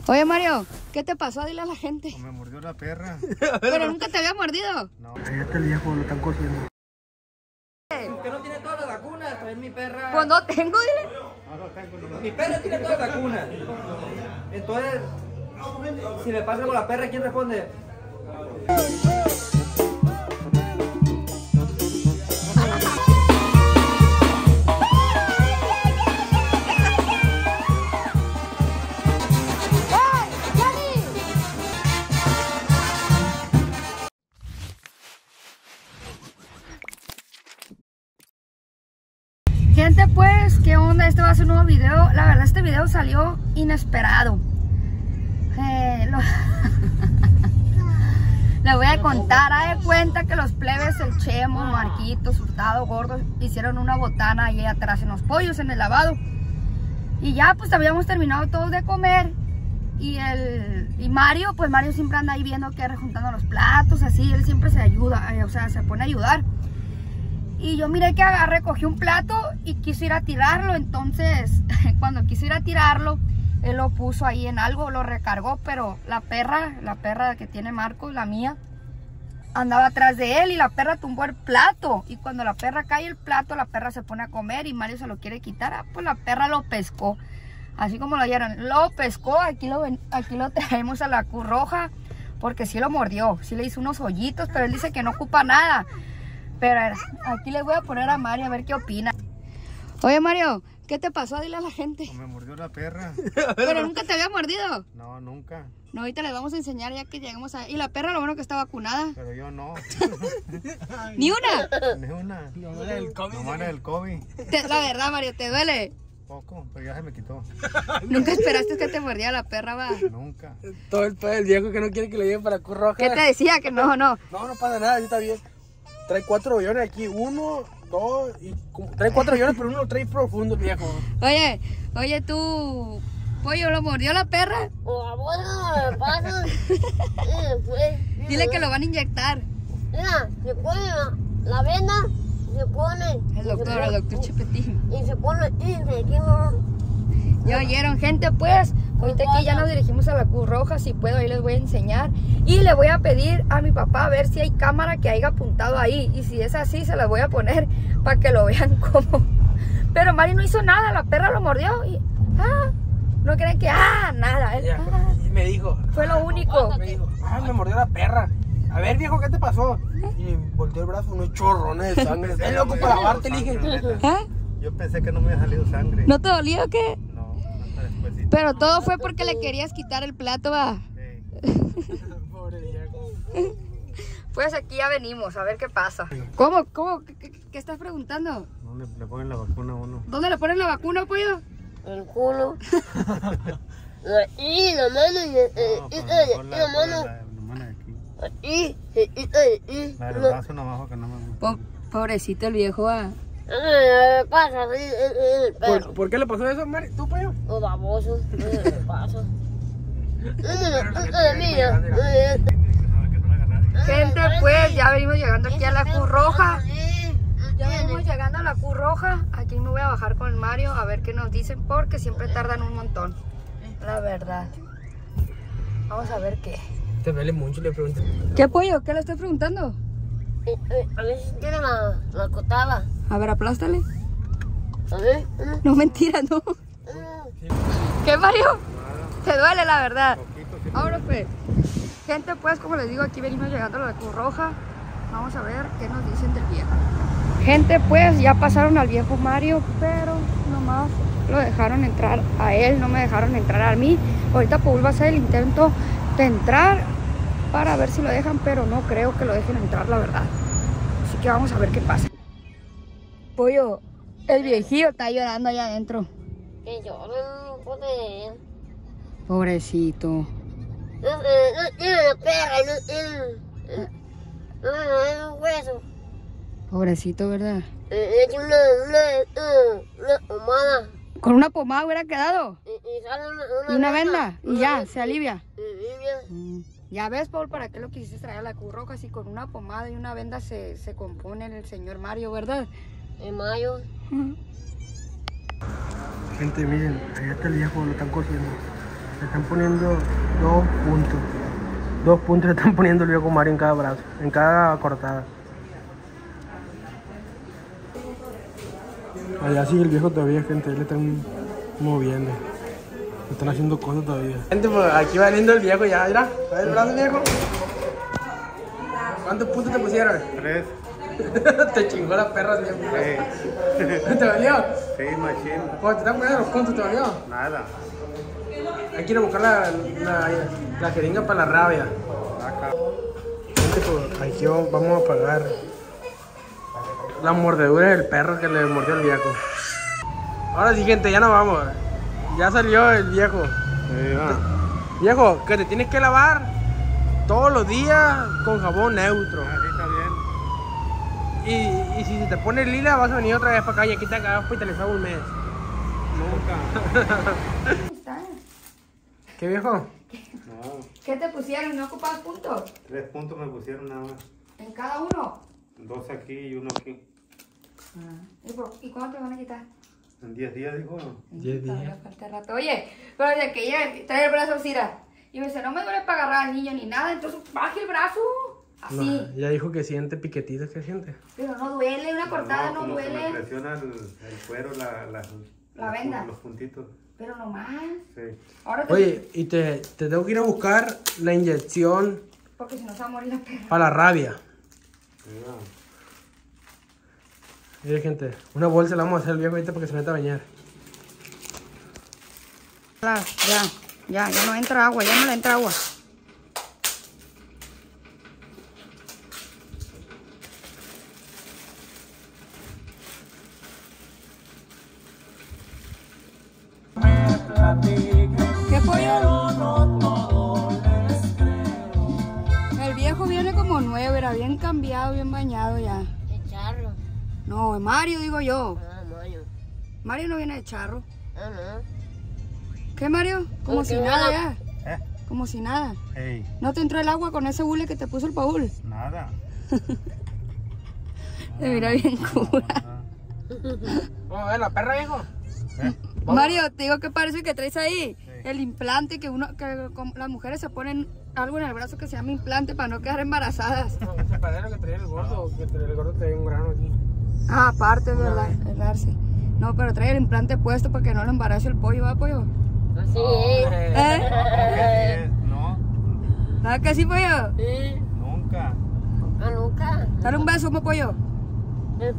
Oye, Mario, ¿qué te pasó? Dile a la gente. Me mordió la perra. Pero nunca te había mordido. No, ya está el viejo, lo están cociendo. Que no tiene todas las vacunas, también mi perra. Pues no tengo, dile. Mi perra tiene todas las vacunas. Entonces, si me pasa con la perra, ¿quién responde? Gente, pues, ¿qué onda? Este va a ser un nuevo video. La verdad, este video salió inesperado. Le voy a contar. Haz de cuenta que los plebes, el Chemo, Marquitos, Hurtado, Gordo, hicieron una botana ahí atrás en los pollos, en el lavado. Y ya, pues, habíamos terminado todos de comer. Y Mario, pues, Mario siempre anda ahí viendo que rejuntando los platos, así. Él siempre se ayuda, o sea, se pone a ayudar. Y yo miré que recogí un plato y quiso ir a tirarlo. Entonces, cuando quiso ir a tirarlo, él lo puso ahí en algo, lo recargó. Pero la perra que tiene Marcos, la mía, andaba atrás de él y la perra tumbó el plato. Y cuando la perra cae el plato, la perra se pone a comer y Mario se lo quiere quitar. Pues la perra lo pescó. Así como lo oyeron, lo pescó. Aquí lo traemos a la Cruz Roja porque sí lo mordió. Sí le hizo unos hoyitos, pero él dice que no ocupa nada. Pero aquí le voy a poner a Mario a ver qué opina. Oye, Mario, ¿qué te pasó? Dile a la gente. Me mordió la perra. Pero nunca te había mordido. No, nunca. No, ahorita les vamos a enseñar ya que llegamos a... Y la perra lo bueno que está vacunada. Pero yo no. ¿Ni una? Ni una. No era el COVID. No era el COVID. La verdad, Mario, ¿te duele? Poco, pero ya se me quitó. ¿Nunca esperaste que te mordiera la perra, va? Nunca. Todo el pedo del viejo que no quiere que le lleven para Cruz Roja. ¿Qué te decía? Que no. No pasa nada, ya está bien. Trae 4 billones aquí, 1, 2 y... Trae 4 billones, pero uno lo trae profundo, viejo. Oye, tú... Pollo, ¿lo mordió la perra? Bueno, me pasa. Dile que lo van a inyectar. Mira, se pone la venda, se pone... El doctor Chepetín. Y se pone... Y se quema. Ya oyeron, gente, pues, ahorita aquí ya nos dirigimos a la Cruz Roja. Si puedo, ahí les voy a enseñar. Y le voy a pedir a mi papá a ver si hay cámara que haya apuntado ahí. Y si es así, se las voy a poner para que lo vean cómo. Pero Mari no hizo nada, la perra lo mordió y... no creen que... nada. Y me dijo... Fue lo único. Me dijo, me mordió la perra. A ver, viejo, ¿qué te pasó? Y volteó el brazo, unos chorrones de sangre. ¿Estás loco para lavarte? Le dije. Yo pensé que no me había salido sangre. ¿No te dolía o qué? No, hasta después. Pero todo fue porque le querías quitar el plato, va. Pobre viejo. Pues aquí ya venimos, a ver qué pasa. ¿Cómo? ¿Qué estás preguntando? ¿Dónde le ponen la vacuna a uno? ¿Dónde le ponen la vacuna, pollo? El culo. Y la mano y la mano. La mano de aquí. Y La del brazo nomás porque no me gusta. Pobrecito el viejo, va. Pasa así el perro. ¿Por qué le pasó eso, Mari? ¿Tú, pollo? O baboso. Pasa. Mira. Gente, pues ya venimos llegando aquí a la Cruz Roja. Ya venimos llegando a la Cruz Roja. Aquí me voy a bajar con Mario a ver qué nos dicen porque siempre tardan un montón. La verdad. Vamos a ver qué. Te duele mucho, le pregunté. ¿Qué, pollo? ¿Qué le estoy preguntando? A veces tiene la cotada. A ver, aplástale. A ver. No, mentira, no. ¿Qué, Mario? Te duele, la verdad. Ahora pues. Gente, pues, como les digo, aquí venimos llegando a la Cruz Roja. Vamos a ver qué nos dicen del viejo. Gente, pues, ya pasaron al viejo Mario, pero nomás lo dejaron entrar a él, no me dejaron entrar a mí. Ahorita Paul va a hacer el intento de entrar para ver si lo dejan, pero no creo que lo dejen entrar, la verdad. Así que vamos a ver qué pasa. Pollo, el viejillo está llorando allá adentro. Que lloran, poder. Pobrecito. No tiene la perra, no tiene un hueso. Pobrecito, ¿verdad? Tiene una pomada. Con una pomada hubiera quedado. Y sale Y una venda. Y ya, se alivia. Alivia. Ya ves, Paul, ¿para qué lo quisiste traer a la Cruz Roja? Si con una pomada y una venda se compone el señor Mario, ¿verdad? En mayo. Gente, miren, allá está el viejo, lo están cociendo. Le están poniendo 2 puntos. 2 puntos le están poniendo el viejo Mario en cada brazo, en cada cortada. Allá sigue el viejo todavía, gente. Le están moviendo. Le están haciendo cosas todavía. Gente, pues aquí va valiendo el viejo ya. Mira, ¿va el brazo, viejo? ¿Cuántos puntos te pusieron? 3. Te chingó la perra, viejo. Sí. ¿Te valió? Sí, machín. Pues te están poniendo los puntos, ¿te valió? Nada. Hay que ir a buscar la jeringa para la rabia. Acá. Gente, pues aquí vamos a pagar la mordedura del perro que le mordió el viejo. Ahora sí, gente, ya nos vamos. Ya salió el viejo. Sí, va. Viejo, que te tienes que lavar todos los días con jabón neutro. Así está bien. Y si se te pone lila, vas a venir otra vez para acá y aquí te acabas hospitalizado un mes. Nunca. ¿Está? ¿Qué, viejo? No. ¿Qué te pusieron? ¿No ocupabas puntos? 3 puntos me pusieron nada más. ¿En cada uno? 2 aquí y 1 aquí. ¿Y cuándo te van a quitar? En 10 días, dijo. 10 días. Todavía falta rato. Oye, pero desde que ella trae el brazo así, y me dice, no me duele para agarrar al niño ni nada, entonces baje el brazo. Así. No, ya dijo que siente piquetitos, ¿qué siente? Pero no duele, una cortada no como que duele. me presiona el cuero, La venda. Los puntitos. Pero nomás. Sí. Ahora te... Oye, y te tengo que ir a buscar la inyección Porque si no se va a morir la perra. para la rabia. Sí, va. Mire, gente, una bolsa la vamos a hacer al viejo ahorita para que se meta a bañar. Ya no entra agua, ya no le entra agua. ¿Qué pollo? El viejo viene como nuevo, era bien cambiado, bien bañado ya. De charro. No, Mario digo yo. Ah, Mario. Mario no viene de charro. Ah, no. ¿Qué, Mario? Como Porque si nada ya. Como si nada. Ey, ¿No te entró el agua con ese bule que te puso el Paul? nada. Te mira bien cura. Vamos a ver la perra, viejo. Mario, te digo que parece que traes ahí el implante que las mujeres se ponen algo en el brazo que se llama implante para no quedar embarazadas. No, se parece lo que traía el gordo, que el gordo traía un grano aquí. Ah, aparte, es verdad, el darse. No, pero trae el implante puesto para que no le embarace el pollo, ¿va, pollo? Así es. ¿Eh? No, ¿Nada que sí, pollo? Sí. nunca. Ah, nunca. Dale un beso, ¿mo, pollo? Pues.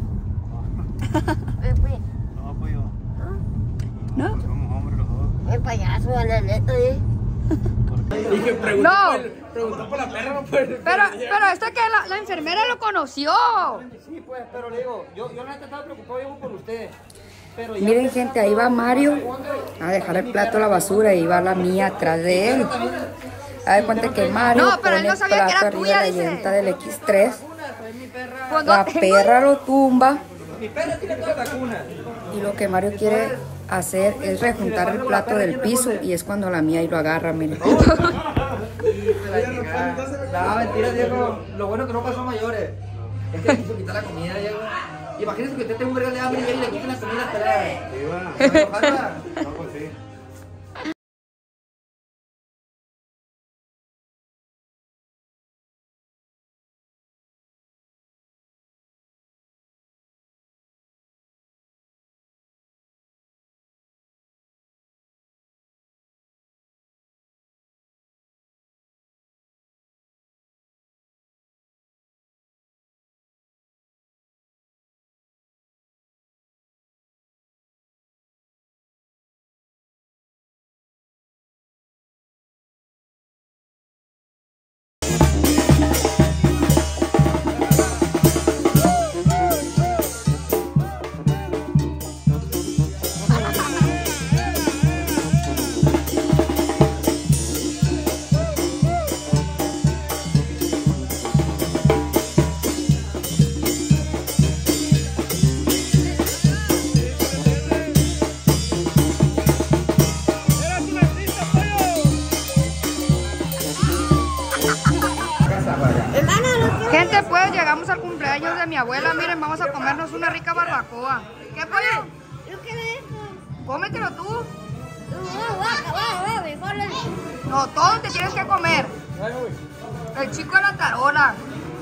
No, pues yo. ¿No? Somos hombres los dos. El payaso, la neta, Dije, No. preguntó por la perra, no por Pero esto que la enfermera lo conoció. Sí, pues, pero le digo, yo la neta estaba preocupado yo por ustedes. Pero ya Miren, gente, ahí va Mario a dejar el plato a la basura y va la mía atrás de él. A ver, cuenta que Mario pero él pone no el sabía que plato era Ah, tuya, pues, Pues pues, dice. pues, llanta del X3. pues, La perra lo tumba. mi perra tiene toda la cuna. Y lo que Mario quiere hacer es rejuntar el plato del piso y es cuando la mía y lo agarra, miren. No, mentira, Diego. Lo bueno que no pasó a mayores. Es que le quiso quitar la comida, Diego. Imagínense que usted tenga un verga de hambre y le quiten la comida a Sí, va. pelada. No, pues sí. Gente, pues llegamos al cumpleaños de mi abuela. Miren, vamos a comernos una rica barbacoa. ¿Qué, pollo? ¿Yo qué es eso? Cómetelo tú. Va, mejor le No, todo te tienes que comer. El chico de la tarola.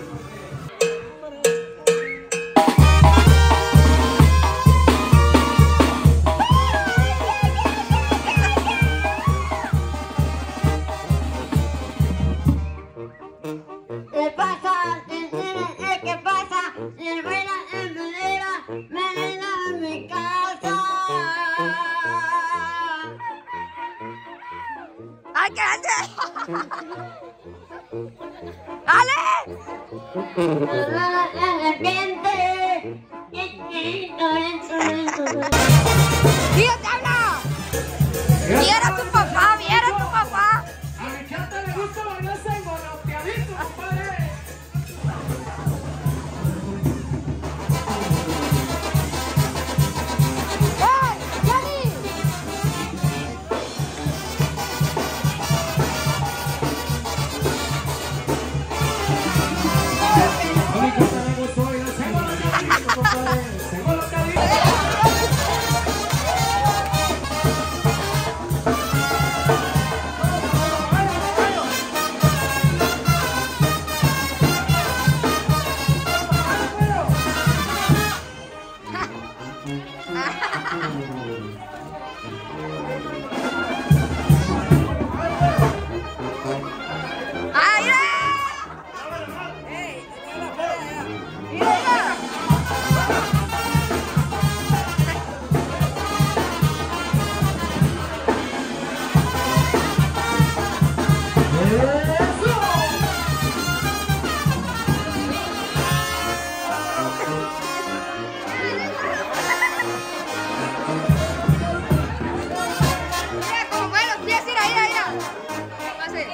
¿Qué pasa? ¿Qué pasa? Cervera en madera, venida en mi casa. ¡Ay, qué hace! ¡Dale! Cervera en el diente. ¡Tío, te habla! ¡Viera tu papá! ¡Viera tu papá! A mi chata le gusta bailarse en golpeadito, compadre. ¡Hey, Jenny! ¡Ay, ¡ey! ¡Mira! Mira, como mueven los pies, mira, mira, mira. Pase.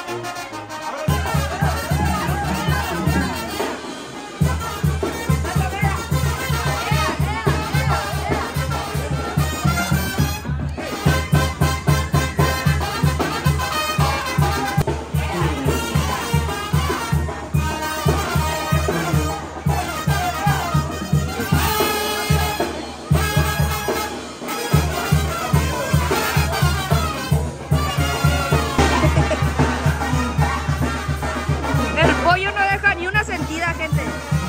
El pollo no deja ni una sentida, gente.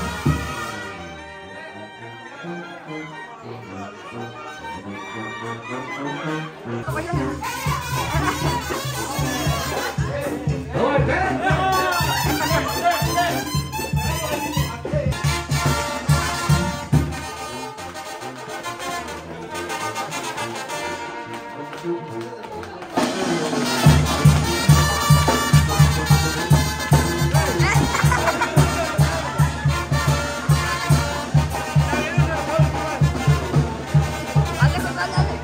Hazle, José, hazle.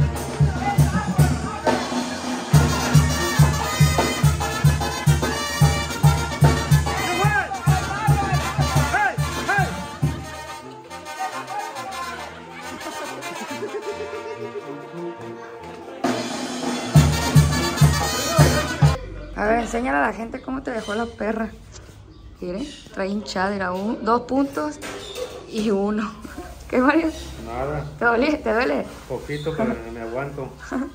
A ver, enséñale a la gente cómo te dejó la perra. Mire, trae hinchada, era 2 puntos y 1. ¿Qué, Mario? Nada, ¿Te duele? ¿Te duele? poquito, pero me aguanto.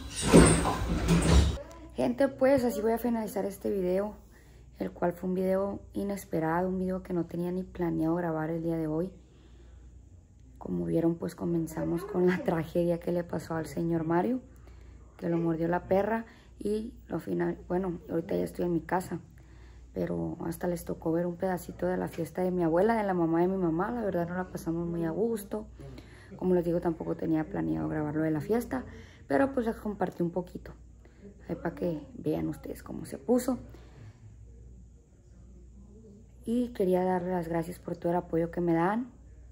Gente, pues así voy a finalizar este video, el cual fue un video inesperado, un video que no tenía ni planeado grabar el día de hoy. Como vieron, pues comenzamos con la tragedia que le pasó al señor Mario, que lo mordió la perra. Y lo final, bueno, ahorita ya estoy en mi casa, pero hasta les tocó ver un pedacito de la fiesta de mi abuela, de la mamá de mi mamá. La verdad no la pasamos muy a gusto. Como les digo, tampoco tenía planeado grabarlo de la fiesta, pero pues les compartí un poquito, ahí para que vean ustedes cómo se puso. Y quería darles las gracias por todo el apoyo que me dan.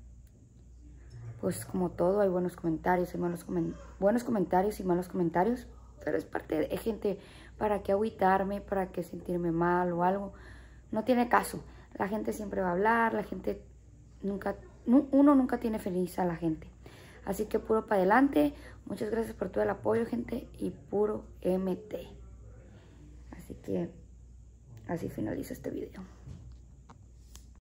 Pues como todo, hay buenos comentarios, hay buenos comentarios y malos comentarios. Pero es parte de gente. ¿Para qué agüitarme? ¿Para qué sentirme mal o algo? No tiene caso. La gente siempre va a hablar. La gente uno nunca tiene feliz a la gente. Así que puro para adelante. Muchas gracias por todo el apoyo, gente. Y puro MT. Así que así finalizo este video.